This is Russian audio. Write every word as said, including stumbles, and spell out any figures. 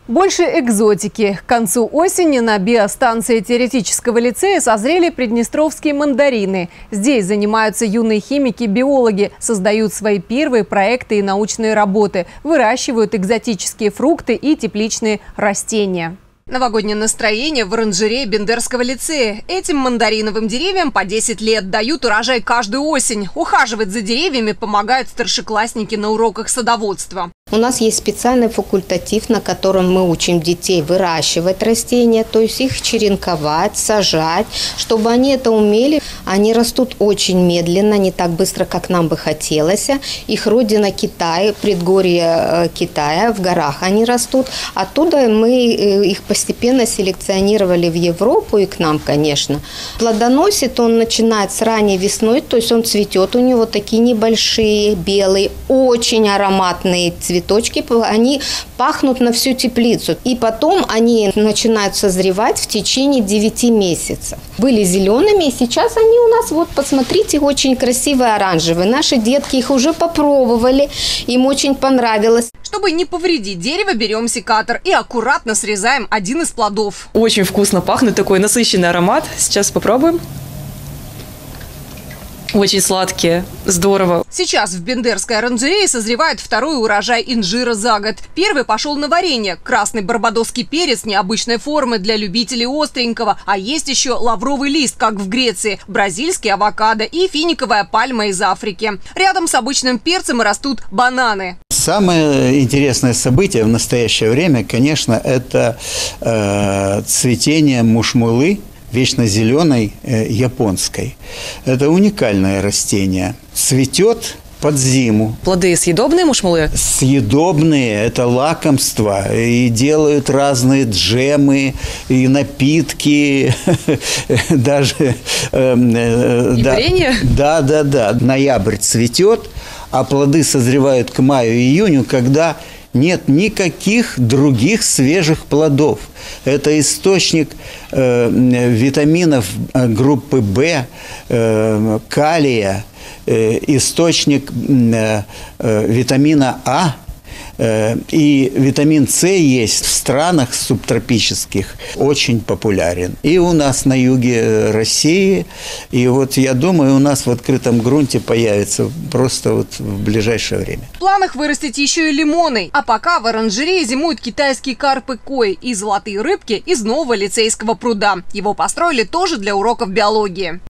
Больше экзотики. К концу осени на биостанции теоретического лицея созрели приднестровские мандарины. Здесь занимаются юные химики-биологи, создают свои первые проекты и научные работы, выращивают экзотические фрукты и тепличные растения. Новогоднее настроение в оранжерее Бендерского лицея. Этим мандариновым деревьям по десять лет, дают урожай каждую осень. Ухаживать за деревьями помогают старшеклассники на уроках садоводства. У нас есть специальный факультатив, на котором мы учим детей выращивать растения, то есть их черенковать, сажать, чтобы они это умели. Они растут очень медленно, не так быстро, как нам бы хотелось. Их родина Китай, предгорье Китая, в горах они растут. Оттуда мы их постепенно селекционировали в Европу и к нам, конечно. Плодоносит он начинает с ранней весной, то есть он цветет, у него такие небольшие, белые, очень ароматные цветы. Цветочки, они пахнут на всю теплицу. И потом они начинают созревать в течение девяти месяцев. Были зелеными, и сейчас они у нас, вот посмотрите, очень красивые оранжевые. Наши детки их уже попробовали, им очень понравилось. Чтобы не повредить дерево, берем секатор и аккуратно срезаем один из плодов. Очень вкусно пахнет, такой насыщенный аромат. Сейчас попробуем. Очень сладкие, здорово. Сейчас в Бендерской оранжерее созревает второй урожай инжира за год. Первый пошел на варенье. Красный барбадосский перец необычной формы для любителей остренького. А есть еще лавровый лист, как в Греции, бразильский авокадо и финиковая пальма из Африки. Рядом с обычным перцем растут бананы. Самое интересное событие в настоящее время, конечно, это э, цветение мушмулы, вечно зеленой э, японской. Это уникальное растение. Цветет под зиму. Плоды съедобные мушмулы? Съедобные, это лакомство. И делают разные джемы, и напитки, даже... И варенье? Да, да, да. Ноябрь цветет, а плоды созревают к маю-июню, когда нет никаких других свежих плодов. Это источник э, витаминов группы В, э, калия, э, источник э, э, витамина А. И витамин С есть в странах субтропических, очень популярен. И у нас на юге России, и вот я думаю, у нас в открытом грунте появится просто вот в ближайшее время. В планах вырастить еще и лимоны. А пока в оранжерее зимуют китайские карпы кой и золотые рыбки из нового лицейского пруда. Его построили тоже для уроков биологии.